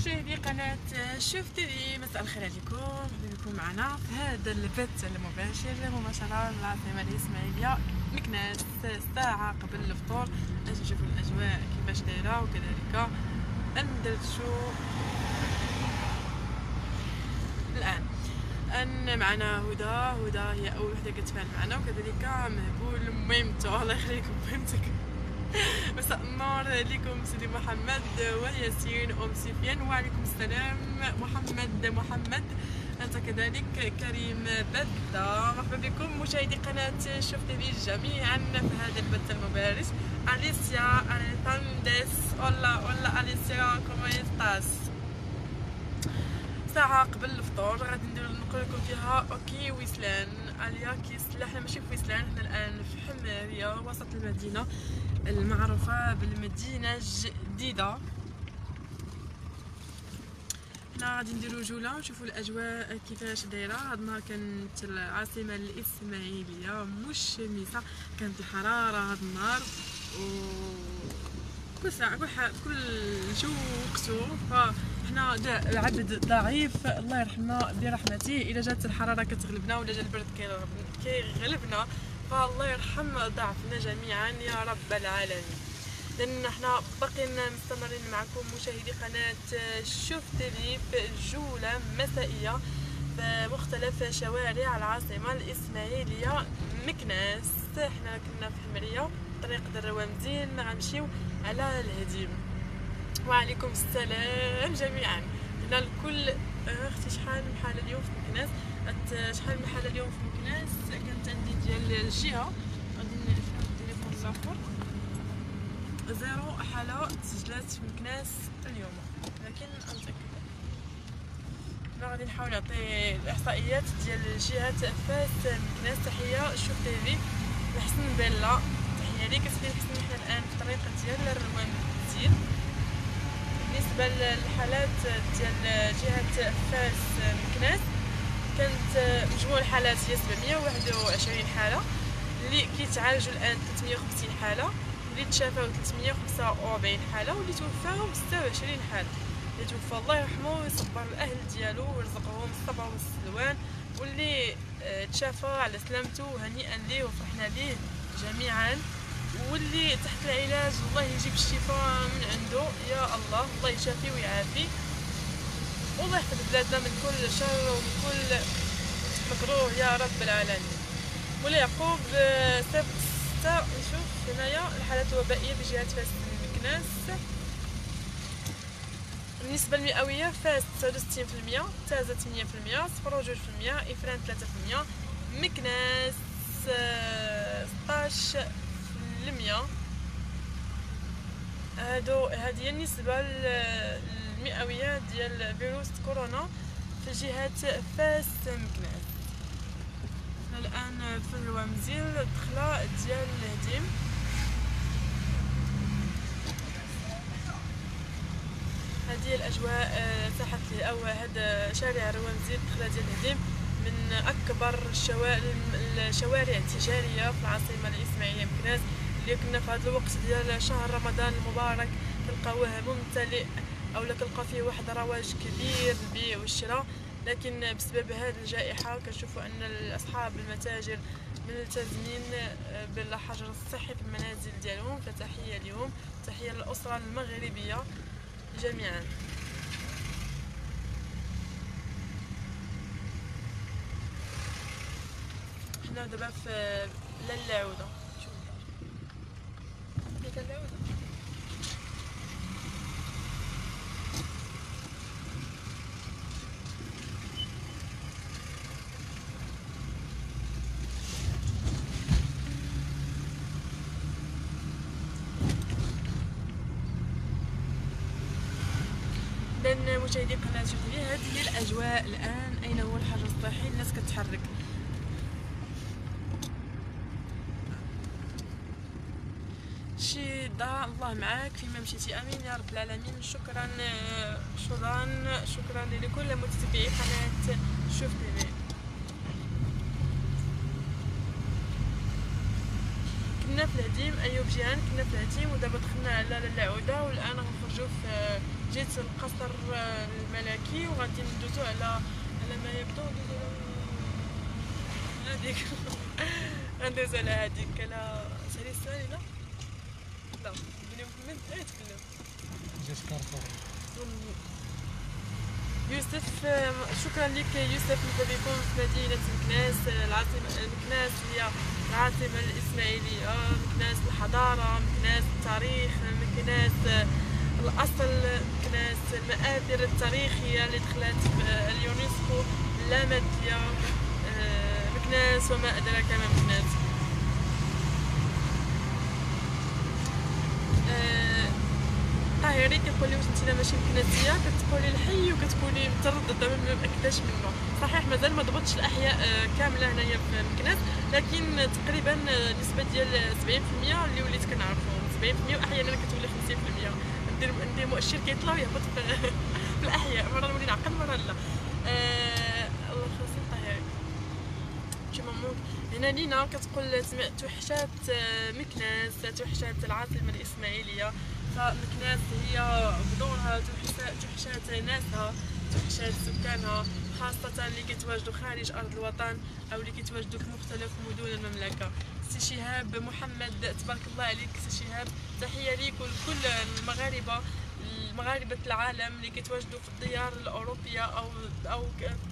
مشاهدي قناة شوف تيفي، مساء الخير عليكم. مرحبا بكم معنا في هذا البث المباشر مباشرة من العاصمة الإسماعيلية مكناس، ساعة قبل الفطور باش نشوفوا الأجواء كيفاش دايرة، وكذلك ندردشوا الآن. أن معنا هدى هي أول وحدة كتفاعل معنا، وكذلك مهبول ميمتو. الله يخليكم ميمتك. مساء النور لكم سيدي محمد وياسين ام سفيان، وعليكم السلام محمد انت كذلك كريم بدة. مرحبا بكم مشاهدي قناه شوف تيفي جميعا في هذا البث المباشر. اليسيا اليساندس اولا اليسيا كومو استاس. ساعة قبل الفطور غادي نقول لكم فيها اوكي ويسلان اليا كيسلا. حنا ماشي في ويسلان، حنا الان في حمارية وسط المدينة المعروفة بالمدينة الجديدة. حنا غادي نديرو جولة ونشوفو الأجواء كيفاش دايرة. هاد النهار كانت العاصمة الإسماعيلية مشمسة، كانت الحرارة هاد النهار، و كل ساعة كل جو وقتو. فحنا عبد ضعيف، الله يرحمنا برحمته. إلا جات الحرارة كتغلبنا ولا جا البرد كيغلبنا، فالله يرحم ضعفنا جميعا يا رب العالمين. لان احنا باقيين مستمرين معكم مشاهدي قناه شوف تيفي في جوله مسائيه في مختلف شوارع العاصمه الاسماعيليه مكناس. احنا كنا في حمريه طريق دروامزين، غنمشيو على الهديم. وعليكم السلام جميعا. هنا الكل اختي شحال من حاله اليوم في مكناس، شحال من حاله اليوم في مكناس. كانت عندي ديال الجهه، غادي نشوف التليفون الاخر، 0 حاله تسجلات في مكناس اليوم، لكن نتاكد. انا غادي نحاول نعطي الاحصائيات ديال جهه فاس مكناس. تحيه شوف تيفي لحسن بيلا، تحيه ليك سيدي حسن. حنا الان في طريق ديال الروانزين. بالنسبه للحالات ديال جهه فاس مكناس، كانت مجموع الحالات هي 721 حاله، اللي كيتعالجوا الان 350 حاله، اللي تشافاو 345 حاله، واللي توفاهم 26 حاله. اللي توفى الله يرحمه ويصبر الاهل ديالو ويرزقهم الصبر والسلوان، واللي تشافى على سلامته هنيئا ليه وفرحنا ليه جميعا. واللي تحت العلاج الله يجيب الشفاء من عنده يا الله، الله يشافي ويعافي، والله يحفظ بلادنا من كل شر ومن كل مكروه يا رب العالمين. مولاي يعقوب 6. نشوف هنايا الحالات الوبائيه بجهه فاس مكناس. النسبه المئويه فاس 69%، تازه 8%، صفر 2%، افران 3%، مكناس 16%. هذه النسبه المئويه ديال فيروس كورونا في جهه فاس مكناس. الان في الروامزين الدخله ديال الهديم. هذه الاجواء ساحه او هذا شارع الروامزين الدخله ديال الهديم، من اكبر الشوارع التجاريه في العاصمه الاسماعيليه مكناس. اللي كنا في هذا الوقت ديال شهر رمضان المبارك تلقاوه ممتلئ، او كنلقى فيه واحد رواج كبير للبيع والشراء، لكن بسبب هذه الجائحه كنشوفوا ان اصحاب المتاجر ملتزمين بالحجر الصحي في المنازل ديالهم. فتحيه لهم، تحيه للاسره المغربيه جميعا. حنا دابا في العوده. ديك العوده لان مشاهدي قناه شوف تيفي هذه هي الاجواء الان. اين هو الحجر الصحي؟ الناس كتحرك. شي ضاع الله معاك فيما مشيتي، امين يا رب العالمين. شكرا لكل متتبعي قناه شوف تيفي. كنا في الهديم، ايوب جيهان كنا في الهديم، ودابا دخلنا على العوده، والان غنخرجوا في جيت القصر الملكي وغادي ندوزو على ما يبدو ندوزو على هذيك غندوزو على هذيك على سهلي السهيله. لا بني محمد يتكلم جات كارفور. يوسف، شكرا لك يوسف. مرحبا بكم في مدينة مكناس العاصمة. مكناس هي العاصمة الإسماعيلية، مكناس الحضارة، مكناس التاريخ، مكناس الأصل، مكناس المآثر التاريخية اللي دخلت في اليونسكو اللامادية. مكناس وما أدراك ما مكناس. طاهري كيقولي واش نتينا ماشي مكناسيه، كتقولي الحي وكتكوني متردده ما مأكداش منه. صحيح مازال ما ضبطش الاحياء كامله هنايا في مكناس، لكن تقريبا نسبه ديال 70% اللي وليت كنعرفهم. 70% واحيانا كتولي 50%. ندير مؤشر كيطلع ويهبط في الاحياء، مره نولي نعقل مره لا. الله يخلصك طاهري. كيما هنا لينا كتقول توحشات مكناس، توحشات العاصمه الاسماعيليه. فمكناس هي بدورها توحشات ناسها، توحشات سكانها، خاصة اللي كيتواجدوا خارج أرض الوطن أو اللي كيتواجدوا في مختلف مدن المملكة. سي شهاب محمد، تبارك الله عليك سي شهاب. تحية ليك ولكل المغاربة العالم اللي كيتواجدوا في الديار الأوروبية أو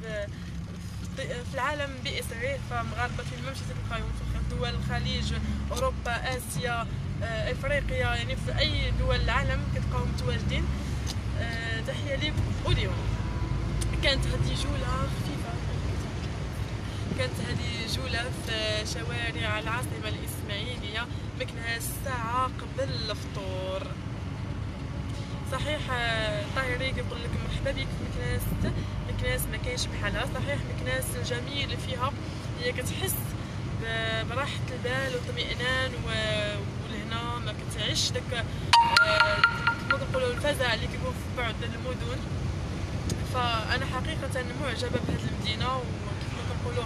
في العالم بأسره. فمغاربة في الممشى تلقاهم في دول الخليج، أوروبا، آسيا، افريقيا، يعني في اي دول العالم كتلقاهم متواجدين. تحيه ليك. واليوم كانت هذه جوله خفيفه، كانت هذه جوله في شوارع العاصمه الاسماعيليه مكناس ساعه قبل الفطور. صحيح طاهري كيقول لك مرحبا بك في مكناس. مكناس ما كاينش بحالها. صحيح مكناس الجميل فيها هي كتحس براحه البال واطمئنان ولهنا ما كتعيش داك كما كنقولوا الفزع اللي كيكون في بعض المدن. فانا حقيقه معجبه بهذه المدينه، وكيف ما كنقولوا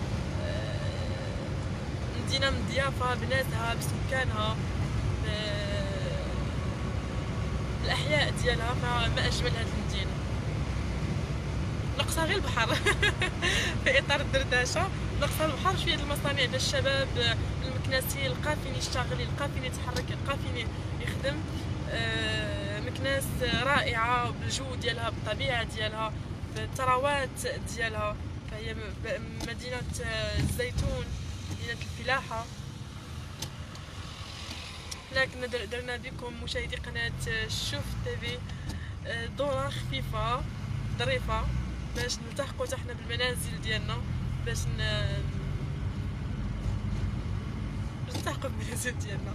مدينه مضيافه بناسها بسكانها بالاحياء ديالها. فما اجمل هذه المدينه. ناقصها غير البحر في اطار الدردشه، ناقصها البحر، شويه المصانع ديال الشباب المكناسي، لقى فين يشتغل، لقى فين يتحرك، لقى فين يخدم. مكناس رائعه بالجو ديالها، بالطبيعه ديالها، بالثروات ديالها. فهي مدينه الزيتون، مدينه الفلاحه. لكن درنا بكم مشاهدي قناه شوف تيفي دوره خفيفه ظريفه باش نلتحقوا حتى حنا بالمنازل ديالنا، باش نلتحقوا بالمنازل ديالنا.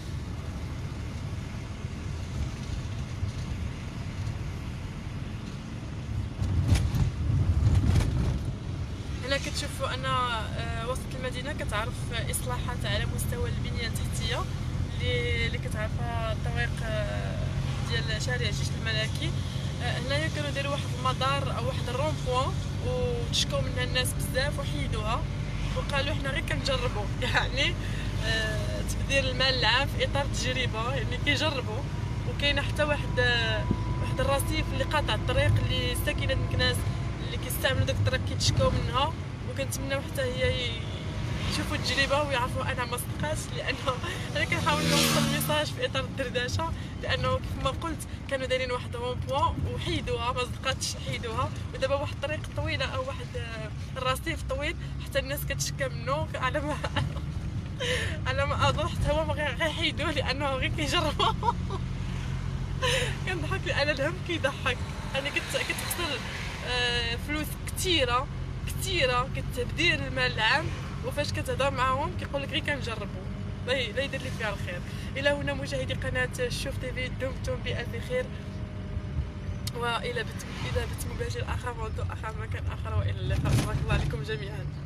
هنا كتشوفوا ان وسط المدينه كتعرف اصلاحات على مستوى البنيه التحتيه اللي كتعرفها الطريق ديال شارع الجيش الملكي. هنايا كانوا داروا واحد المدار او واحد الرون بوين وتشكاو منها الناس بزاف وحيدوها وقالوا حنا غير كنجربوا، يعني تبذير المال العام في اطار تجربه، يعني كيجربوا. وكاينه حتى واحد الرصيف اللي قاطع الطريق اللي ساكنه مكناس اللي كيستعملوا داك الطريق كيتشكاو منها، وكنتمناو حتى هي يشوفوا التجربه ويعرفوا انا ما صدقاتش، لانه انا كنحاول نوصل الميساج في اطار الدردشه، لانه كيف ما قلت كانوا دايرين واحد رون بوين وحيدوها، ما صدقاتش حيدوها، ودابا واحد الطريق طويله او واحد الرصيف طويل حتى الناس كتشكى منه على ما اظن حتى هو غيحيدوه لانه غير كيجربوا. كنضحك لان الهم كيضحك، يعني كتخسر فلوس كثيره كتبذير المال العام، وفاش كتهضر معاهم كيقول لك غير كنجربوا. لا يدير لك فيها الخير. الى هنا مشاهدي قناه شوف تيفي، دمتم بالف خير، والى بث مباشر اخر، موضوع اخر، مكان اخر، والى اللقاء. بارك الله عليكم جميعا.